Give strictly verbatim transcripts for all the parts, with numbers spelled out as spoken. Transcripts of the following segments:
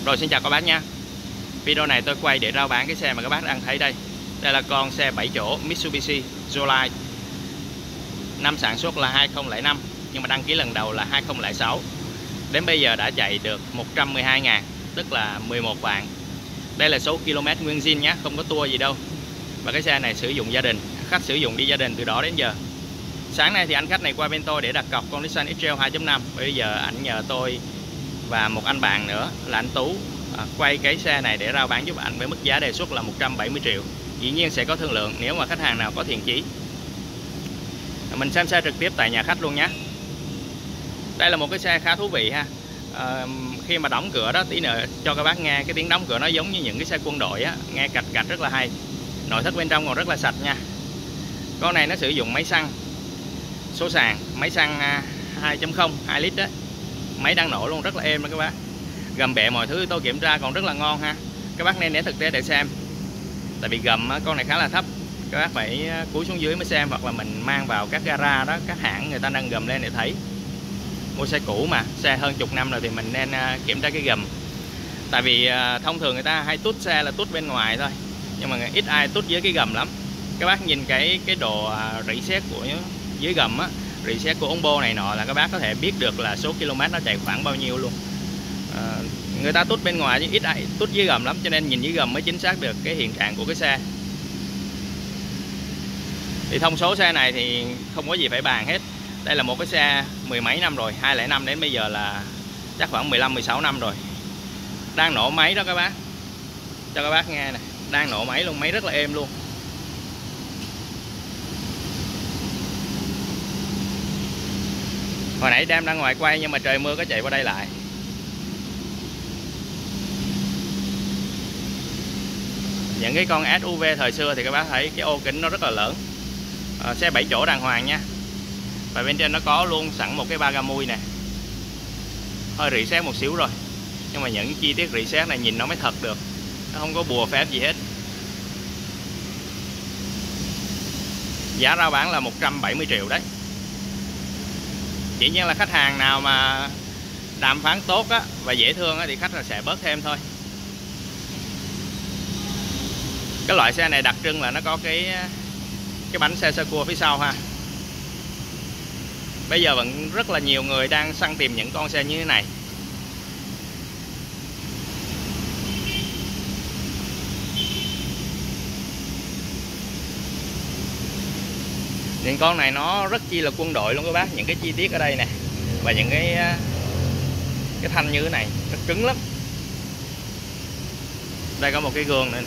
Rồi, xin chào các bác nha. Video này tôi quay để rao bán cái xe mà các bác đang thấy đây. Đây là con xe bảy chỗ Mitsubishi Joyride. Năm sản xuất là hai không không năm, nhưng mà đăng ký lần đầu là hai không không sáu. Đến bây giờ đã chạy được một trăm mười hai ngàn, tức là mười một vạn. Đây là số km nguyên zin nhé, không có tour gì đâu. Và cái xe này sử dụng gia đình, khách sử dụng đi gia đình từ đó đến giờ. Sáng nay thì anh khách này qua bên tôi để đặt cọc con Nissan X-Trail hai chấm năm. Bây giờ anh nhờ tôi và một anh bạn nữa là anh Tú à, quay cái xe này để rao bán giúp anh với mức giá đề xuất là một trăm bảy mươi triệu. Dĩ nhiên sẽ có thương lượng nếu mà khách hàng nào có thiện chí. Mình xem xe trực tiếp tại nhà khách luôn nhé. Đây là một cái xe khá thú vị ha. À, khi mà đóng cửa đó, tí nữa cho các bác nghe cái tiếng đóng cửa nó giống như những cái xe quân đội á, nghe cạch cạch rất là hay. Nội thất bên trong còn rất là sạch nha. Con này nó sử dụng máy xăng số sàn, máy xăng hai chấm không, hai lít đó. Máy đang nổ luôn, rất là êm đó các bác. Gầm bẹ mọi thứ tôi kiểm tra còn rất là ngon ha. Các bác nên để thực tế để xem. Tại vì gầm con này khá là thấp, các bác phải cúi xuống dưới mới xem, hoặc là mình mang vào các gara đó, các hãng người ta nâng gầm lên để thấy. Mua xe cũ mà, xe hơn chục năm rồi thì mình nên kiểm tra cái gầm. Tại vì thông thường người ta hay tút xe là tút bên ngoài thôi, nhưng mà ít ai tút dưới cái gầm lắm. Các bác nhìn cái cái độ rỉ sét của dưới gầm á, rỉ sét của ống bô này nọ là các bác có thể biết được là số km nó chạy khoảng bao nhiêu luôn. À, người ta tút bên ngoài chứ ít ai tút dưới gầm lắm, cho nên nhìn dưới gầm mới chính xác được cái hiện trạng của cái xe. Thì thông số xe này thì không có gì phải bàn hết. Đây là một cái xe mười mấy năm rồi, hai không không năm đến bây giờ là chắc khoảng mười lăm mười sáu năm rồi. Đang nổ máy đó các bác. Cho các bác nghe nè, đang nổ máy luôn, máy rất là êm luôn. Hồi nãy đem ra ngoài quay nhưng mà trời mưa có chạy qua đây lại. Những cái con ét u vê thời xưa thì các bác thấy cái ô kính nó rất là lớn. À, xe bảy chỗ đàng hoàng nha. Và bên trên nó có luôn sẵn một cái ba ga mui nè. Hơi rỉ sét một xíu rồi, nhưng mà những chi tiết rỉ sét này nhìn nó mới thật được. Nó không có bùa phép gì hết. Giá rao bán là một trăm bảy mươi triệu đấy. Chỉ nhiên là khách hàng nào mà đàm phán tốt á, và dễ thương á, thì khách là sẽ bớt thêm thôi. Cái loại xe này đặc trưng là nó có cái cái bánh xe sơ cua phía sau ha. Bây giờ vẫn rất là nhiều người đang săn tìm những con xe như thế này. Những con này nó rất chi là quân đội luôn các bác. Những cái chi tiết ở đây nè, và những cái cái thanh như thế này nó cứng lắm. Đây có một cái gương nữa nè.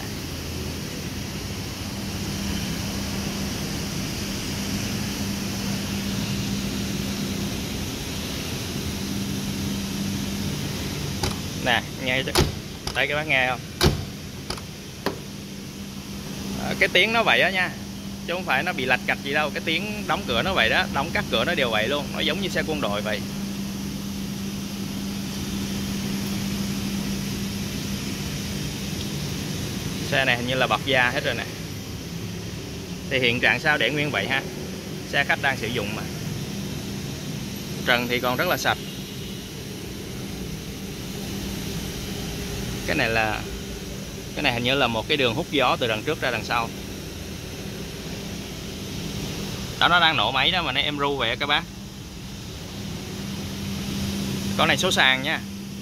Nè, nghe đây các bác nghe không? À, cái tiếng nó vậy đó nha, chứ không phải nó bị lạch cạch gì đâu. Cái tiếng đóng cửa nó vậy đó, đóng các cửa nó đều vậy luôn. Nó giống như xe quân đội vậy. Xe này hình như là bọc da hết rồi nè. Thì hiện trạng sao để nguyên vậy ha. Xe khách đang sử dụng mà. Trần thì còn rất là sạch. Cái này là Cái này hình như là một cái đường hút gió từ đằng trước ra đằng sau. Đó, nó đang nổ máy đó mà nó em ru vậy các bác. Con này số sàn nha.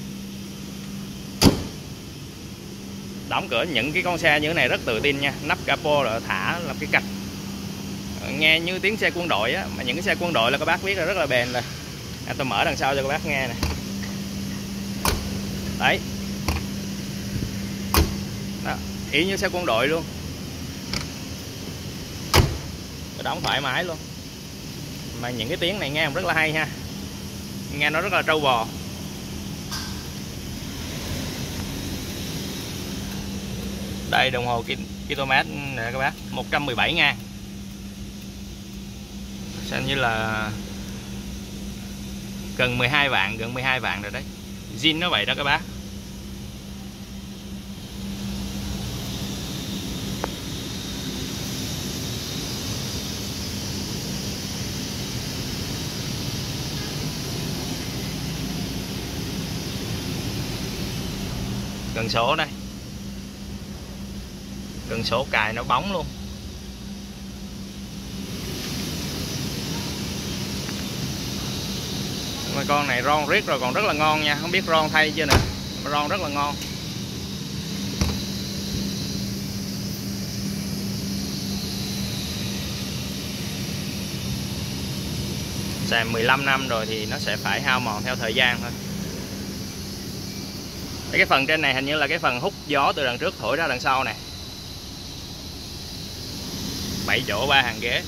Đóng cửa những cái con xe như thế này rất tự tin nha. Nắp capo rồi thả làm cái cạch, nghe như tiếng xe quân đội á. Mà những cái xe quân đội là các bác biết là rất là bền rồi. À, tôi mở đằng sau cho các bác nghe nè. Đấy. Đó, y như xe quân đội luôn. Đóng thoải mái luôn. Mà những cái tiếng này nghe rất là hay ha. Nghe nó rất là trâu bò. Đây đồng hồ km nè các bác, một trăm mười bảy ngàn. Xem như là gần mười hai vạn, gần mười hai vạn rồi đấy. Zin nó vậy đó các bác. Cần số đây, cần số cài nó bóng luôn. Mà con này ron riết rồi còn rất là ngon nha, không biết ron thay chưa nữa, ron rất là ngon. Xài mười lăm năm rồi thì nó sẽ phải hao mòn theo thời gian thôi. Cái phần trên này hình như là cái phần hút gió từ đằng trước thổi ra đằng sau nè. bảy chỗ ba hàng ghế.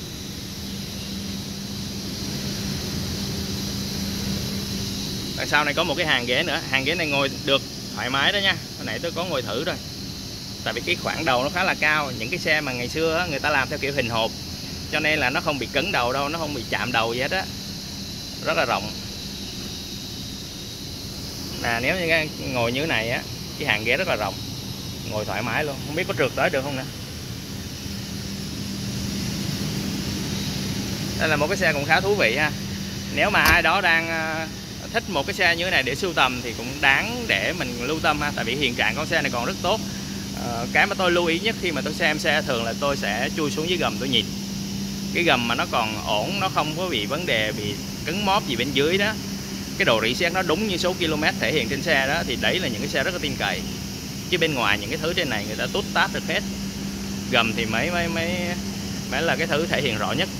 Đằng sau này có một cái hàng ghế nữa, hàng ghế này ngồi được thoải mái đó nha. Hồi nãy tôi có ngồi thử rồi. Tại vì cái khoảng đầu nó khá là cao, những cái xe mà ngày xưa người ta làm theo kiểu hình hộp, cho nên là nó không bị cứng đầu đâu, nó không bị chạm đầu gì hết á. Rất là rộng. Nè, nếu như cái ngồi như thế này á, cái hàng ghế rất là rộng, ngồi thoải mái luôn, không biết có trượt tới được không nè. Đây là một cái xe cũng khá thú vị ha. Nếu mà ai đó đang thích một cái xe như thế này để sưu tầm thì cũng đáng để mình lưu tâm ha. Tại vì hiện trạng con xe này còn rất tốt. Cái mà tôi lưu ý nhất khi mà tôi xem xe thường là tôi sẽ chui xuống dưới gầm tôi nhìn. Cái gầm mà nó còn ổn, nó không có bị vấn đề bị cứng móp gì bên dưới đó, cái độ rỉ sét nó đúng như số km thể hiện trên xe đó, thì đấy là những cái xe rất là tin cậy. Chứ bên ngoài những cái thứ trên này người ta tút tát được hết. Gầm thì mấy mấy mấy mới là cái thứ thể hiện rõ nhất.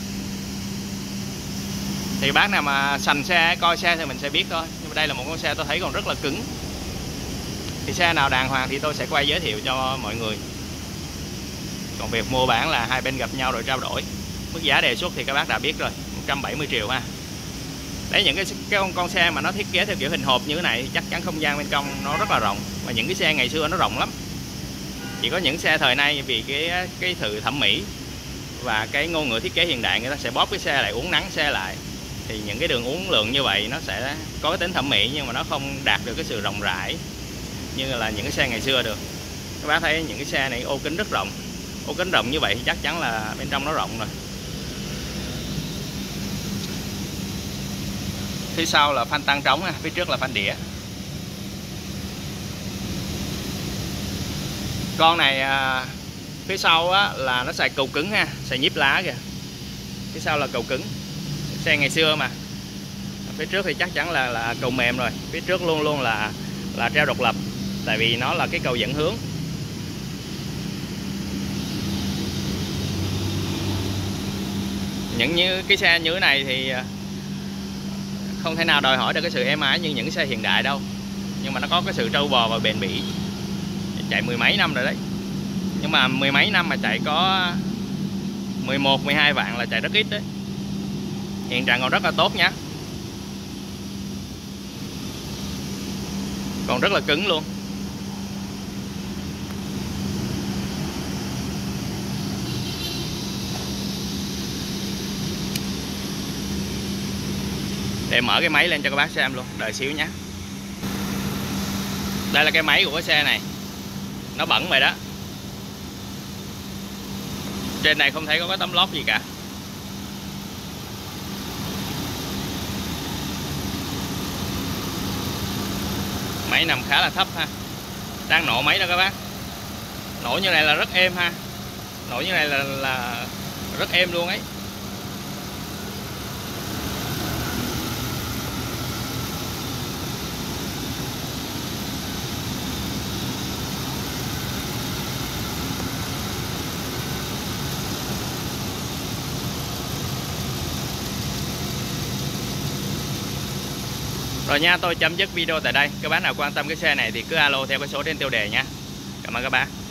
Thì bác nào mà sành xe coi xe thì mình sẽ biết thôi. Nhưng mà đây là một con xe tôi thấy còn rất là cứng. Thì xe nào đàng hoàng thì tôi sẽ quay giới thiệu cho mọi người. Còn việc mua bán là hai bên gặp nhau rồi trao đổi. Mức giá đề xuất thì các bác đã biết rồi, một trăm bảy mươi triệu ha. Đấy, những cái, cái con, con xe mà nó thiết kế theo kiểu hình hộp như thế này chắc chắn không gian bên trong nó rất là rộng. Và những cái xe ngày xưa nó rộng lắm. Chỉ có những xe thời nay vì cái cái sự thẩm mỹ và cái ngôn ngữ thiết kế hiện đại, người ta sẽ bóp cái xe lại, uốn nắn xe lại. Thì những cái đường uốn lượn như vậy nó sẽ có cái tính thẩm mỹ, nhưng mà nó không đạt được cái sự rộng rãi như là những cái xe ngày xưa được. Các bác thấy những cái xe này ô kính rất rộng. Ô kính rộng như vậy thì chắc chắn là bên trong nó rộng rồi. Phía sau là phanh tăng trống, phía trước là phanh đĩa. Con này à, phía sau á, là nó xài cầu cứng ha, xài nhíp lá kìa. Phía sau là cầu cứng, xe ngày xưa mà. Phía trước thì chắc chắn là là cầu mềm rồi. Phía trước luôn luôn là là treo độc lập, tại vì nó là cái cầu dẫn hướng. Những như cái xe như thế này thì không thể nào đòi hỏi được cái sự êm ái như những cái xe hiện đại đâu, nhưng mà nó có cái sự trâu bò và bền bỉ. Chạy mười mấy năm rồi đấy, nhưng mà mười mấy năm mà chạy có mười một mười hai vạn là chạy rất ít đấy. Hiện trạng còn rất là tốt nhá, còn rất là cứng luôn. Để mở cái máy lên cho các bác xem luôn, đợi xíu nhé. Đây là cái máy của cái xe này, nó bẩn vậy đó. Trên này không thấy có cái tấm lót gì cả. Máy nằm khá là thấp ha. Đang nổ máy đó các bác. Nổ như này là rất êm ha. Nổ như này là, là rất êm luôn ấy. Rồi nha, tôi chấm dứt video tại đây. Các bác nào quan tâm cái xe này thì cứ alo theo cái số trên tiêu đề nha. Cảm ơn các bác.